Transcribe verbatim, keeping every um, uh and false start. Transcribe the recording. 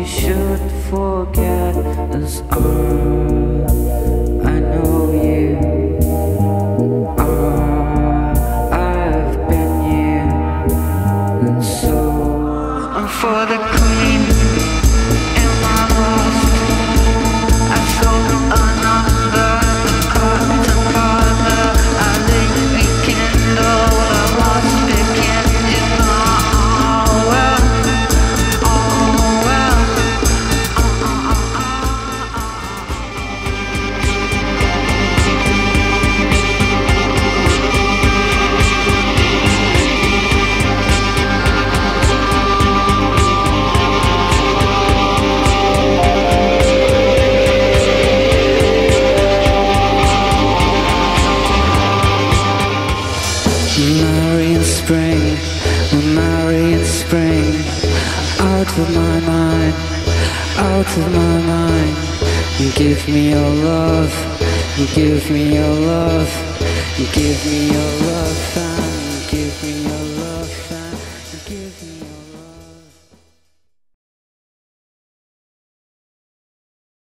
we should forget is all I know you are. I've been you, and so I'm for the queen. Am I lost? I sold another cotton collar. I lit a candle. I was beginning. Oh well. Spring, we'll marry in spring. Out of my mind, out of my mind. You give me your love, you give me your love, you give me your love.